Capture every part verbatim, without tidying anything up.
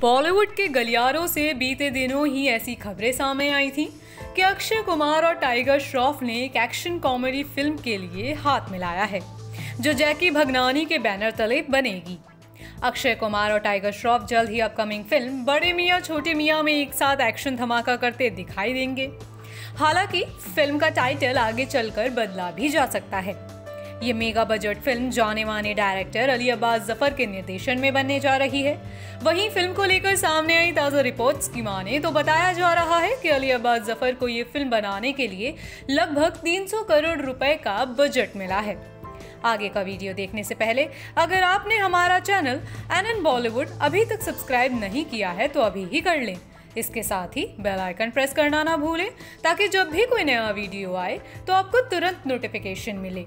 बॉलीवुड के गलियारों से बीते दिनों ही ऐसी खबरें सामने आई थीं कि अक्षय कुमार और टाइगर श्रॉफ ने एक एक्शन कॉमेडी फिल्म के लिए हाथ मिलाया है, जो जैकी भगनानी के बैनर तले बनेगी। अक्षय कुमार और टाइगर श्रॉफ जल्द ही अपकमिंग फिल्म बड़े मियां छोटे मियां में एक साथ एक्शन धमाका करते दिखाई देंगे। हालांकि फिल्म का टाइटल आगे चलकर बदला भी जा सकता है। ये मेगा बजट फिल्म जाने माने डायरेक्टर अली अब्बास जफर के निर्देशन में बनने जा रही है। वहीं फिल्म को लेकर सामने आई ताज़ा रिपोर्ट्स की माने तो बताया जा रहा है कि अली अब्बास जफर को ये फिल्म बनाने के लिए लगभग तीन सौ करोड़ रुपए का बजट मिला है। आगे का वीडियो देखने से पहले अगर आपने हमारा चैनल एन एन बॉलीवुड अभी तक सब्सक्राइब नहीं किया है तो अभी ही कर लें। इसके साथ ही बेल आइकन प्रेस करना ना भूलें ताकि जब भी कोई नया वीडियो आए तो आपको तुरंत नोटिफिकेशन मिले।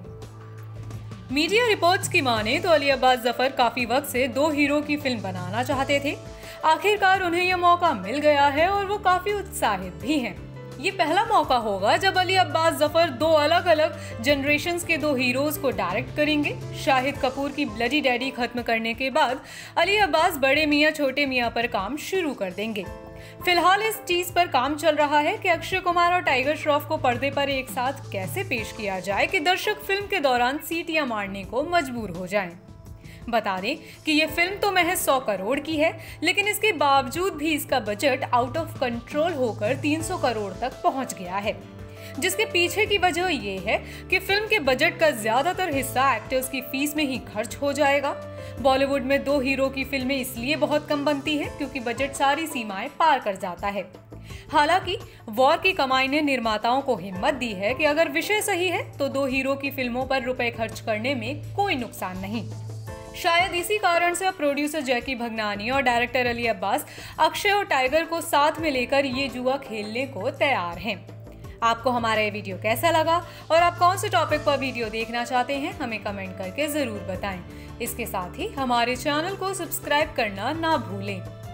मीडिया रिपोर्ट्स की माने तो अली अब्बास जफर काफी वक्त से दो हीरो की फिल्म बनाना चाहते थे। आखिरकार उन्हें यह मौका मिल गया है और वो काफी उत्साहित भी हैं। ये पहला मौका होगा जब अली अब्बास जफर दो अलग अलग जनरेशन्स के दो हीरोज को डायरेक्ट करेंगे। शाहिद कपूर की ब्लडी डैडी खत्म करने के बाद अली अब्बास बड़े मियां छोटे मियां पर काम शुरू कर देंगे। फिलहाल इस चीज पर काम चल रहा है कि अक्षय कुमार और टाइगर श्रॉफ को पर्दे पर एक साथ कैसे पेश किया जाए कि दर्शक फिल्म के दौरान सीटियां मारने को मजबूर हो जाएं। बता दें कि ये फिल्म तो महज सौ करोड़ की है, लेकिन इसके बावजूद भी इसका बजट आउट ऑफ कंट्रोल होकर तीन सौ करोड़ तक पहुंच गया है। जिसके पीछे की वजह ये है कि फिल्म के बजट का ज्यादातर हिस्सा एक्टर्स की फीस में ही खर्च हो जाएगा। बॉलीवुड में दो हीरो की फिल्में इसलिए बहुत कम बनती है क्योंकि बजट सारी सीमाएं पार कर जाता है। हालांकि वॉर की कमाई ने निर्माताओं को हिम्मत दी है कि अगर विषय सही है तो दो हीरो की फिल्मों पर रुपए खर्च करने में कोई नुकसान नहीं। शायद इसी कारण से अब प्रोड्यूसर जैकी भगनानी और डायरेक्टर अली अब्बास अक्षय और टाइगर को साथ में लेकर ये जुआ खेलने को तैयार हैं। आपको हमारा ये वीडियो कैसा लगा और आप कौन से टॉपिक पर वीडियो देखना चाहते हैं हमें कमेंट करके जरूर बताएं। इसके साथ ही हमारे चैनल को सब्सक्राइब करना ना भूलें।